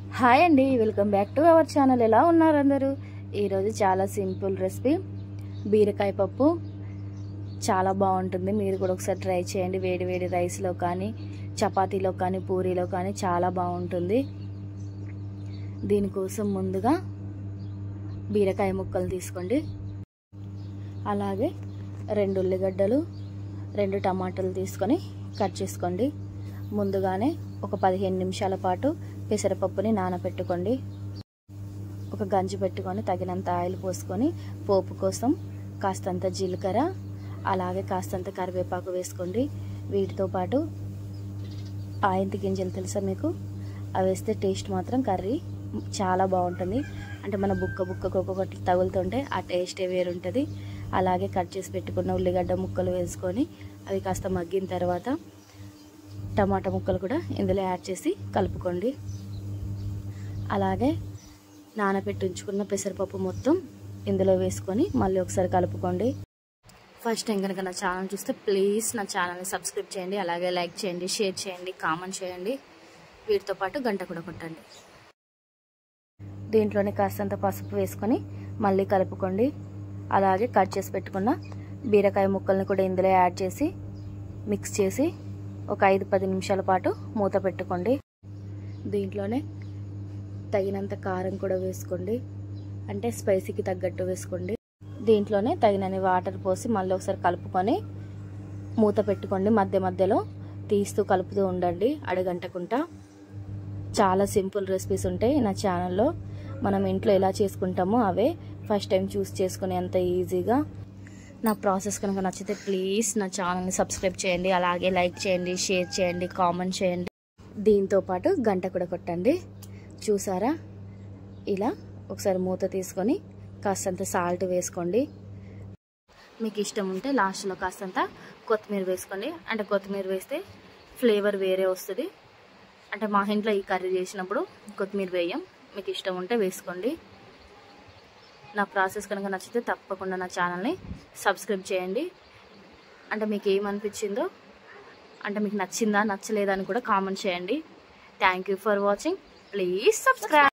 Hi అండి, welcome back to our channel. ఎలా ఉన్నారు అందరూ? ఈరోజు చాలా సింపుల్ రెసిపీ బీరకాయ పప్పు. చాలా బాగుంటుంది. మీరు కూడా ఒకసారి ట్రై చేయండి. వేడి వేడి రైస్లో కానీ, చపాతీలో కానీ, పూరీలో కానీ చాలా బాగుంటుంది. దీనికోసం ముందుగా బీరకాయ ముక్కలు తీసుకోండి. అలాగే 2 ఉల్లిగడ్డలు, 2 టమాటాలు తీసుకొని కట్ చేసుకోండి. ముందుగానే ఒక 15 నిమిషాల పాటు పెసరపప్పుని నానబెట్టుకోండి. ఒక గంజి పెట్టుకొని తగినంత ఆయిల్ పోసుకొని పోపు కోసం కాస్తంత జీలకర్ర, అలాగే కాస్తంత కరివేపాకు వేసుకోండి. వీటితో పాటు ఆయింతి గింజలు తెలుసా మీకు? అవి వేస్తే టేస్ట్ మాత్రం కర్రీ చాలా బాగుంటుంది. అంటే మన బుక్కకు ఒక్కొక్కటి తగులుతుంటే ఆ టేస్టే వేరుంటుంది. అలాగే కట్ చేసి పెట్టుకున్న ఉల్లిగడ్డ ముక్కలు వేసుకొని అవి కాస్త మగ్గిన తర్వాత టమాటా ముక్కలు కూడా ఇందులో యాడ్ చేసి కలుపుకోండి. అలాగే నానబెట్టి ఉంచుకున్న పెసరపప్పు మొత్తం ఇందులో వేసుకొని మళ్ళీ ఒకసారి కలుపుకోండి. ఫస్ట్ టైం కనుక నా ఛానల్ చూస్తే ప్లీజ్ నా ఛానల్ని సబ్స్క్రైబ్ చేయండి. అలాగే లైక్ చేయండి, షేర్ చేయండి, కామెంట్ చేయండి. వీటితో పాటు గంట కూడా కొట్టండి. దీంట్లోనే కాస్తంత పసుపు వేసుకొని మళ్ళీ కలుపుకోండి. అలాగే కట్ చేసి పెట్టుకున్న బీరకాయ ముక్కల్ని కూడా ఇందులో యాడ్ చేసి మిక్స్ చేసి ఒక 5-10 నిమిషాల పాటు మూత పెట్టుకోండి. దీంట్లోనే తగినంత కారం కూడా వేసుకోండి. అంటే స్పైసీకి తగ్గట్టు వేసుకోండి. దీంట్లోనే తగినన్ని వాటర్ పోసి మళ్ళీ ఒకసారి కలుపుకొని మూత పెట్టుకోండి. మధ్య మధ్యలో తీస్తూ కలుపుతూ ఉండండి అడుగంటకుండా. చాలా సింపుల్ రెసిపీస్ ఉంటాయి నా ఛానల్లో. మనం ఇంట్లో ఎలా చేసుకుంటామో అవే ఫస్ట్ టైం చూస్ చేసుకునేంత ఈజీగా. నా ప్రాసెస్ కనుక నచ్చితే ప్లీజ్ నా ఛానల్ని సబ్స్క్రైబ్ చేయండి. అలాగే లైక్ చేయండి, షేర్ చేయండి, కామెంట్ చేయండి. దీంతో పాటు గంట కూడా కొట్టండి. చూసారా? ఇలా ఒకసారి మూత తీసుకొని కాస్తంత సాల్ట్ వేసుకోండి. మీకు ఇష్టం ఉంటే లాస్ట్లో కాస్తంత కొత్తిమీర వేసుకోండి. అంటే కొత్తిమీర వేస్తే ఫ్లేవర్ వేరే వస్తుంది. అంటే మా ఇంట్లో ఈ కర్రీ చేసినప్పుడు కొత్తిమీర వేయం. మీకు ఇష్టం ఉంటే వేసుకోండి. నా ప్రాసెస్ కనుక నచ్చితే తప్పకుండా నా ఛానల్ని సబ్స్క్రైబ్ చేయండి. అంటే మీకు ఏమనిపించిందో, అంటే మీకు నచ్చిందా నచ్చలేదా అని కూడా కామెంట్ చేయండి. Thank you for watching. Please subscribe.